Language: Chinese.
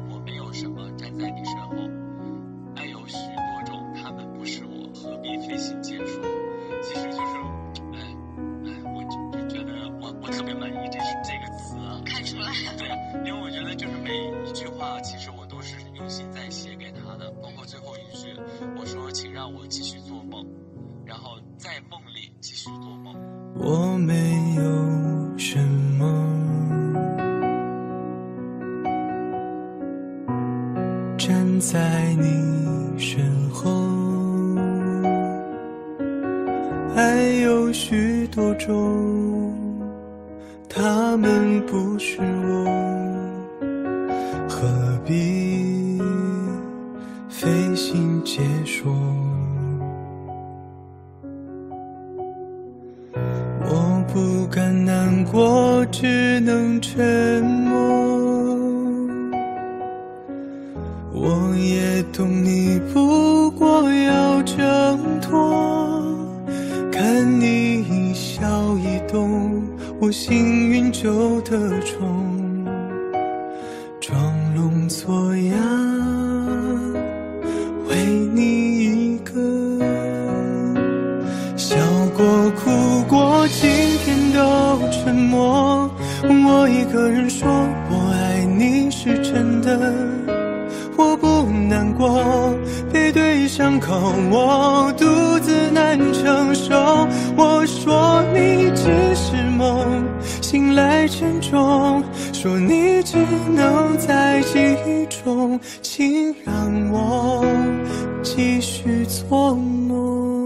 我没有什么站在你身后，爱有许多种，他们不是我，何必费心解说？其实就是，我就觉得我特别满意这个词啊， 看出来。 对，因为我觉得就是每一句话，其实我都是用心在写给他的，包括最后一句，我说请让我继续做梦，然后在梦里继续做梦。 我没有什么站在你身后，爱有许多种，他们不是我，何必费心解说？我不敢难过，只能沉默。我也懂你不过要挣脱，看你一笑一动，我幸运就得宠，装聋作哑，为你一个，笑过哭过，今天都沉默。我一个人说我爱你是真的，我不难过，背对伤口，我独自难承受。我说你只是梦，醒来沉重，说你只能在记忆中，请让我继续做梦。